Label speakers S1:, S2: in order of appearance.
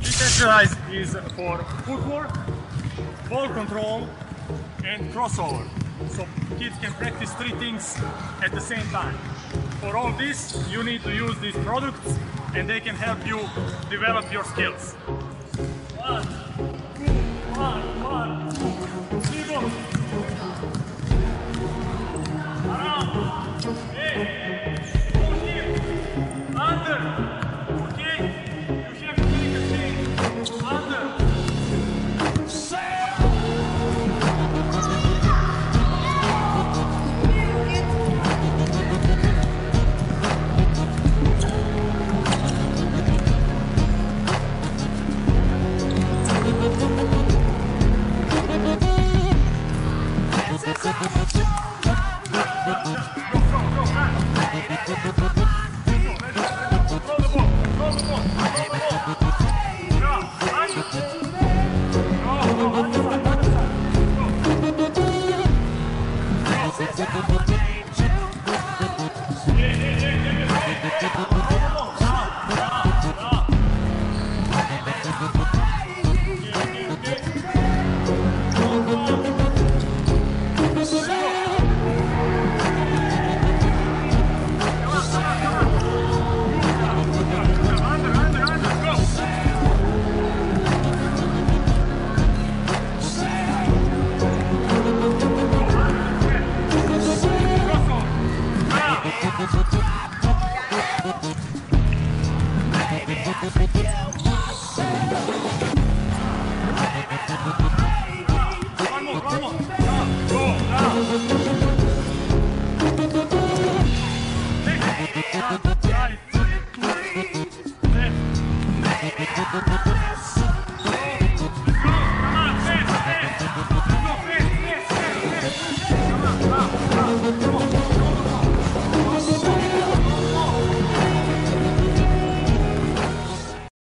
S1: This exercise is for footwork, ball control and crossover. So kids can practice three things at the same time. For all this, you need to use these products and they can help you develop your skills. 1, 2, 1, 2, 3 balls. Around. Hey. Go here. Under. Okay. You have to make a change. Under. Right. Left.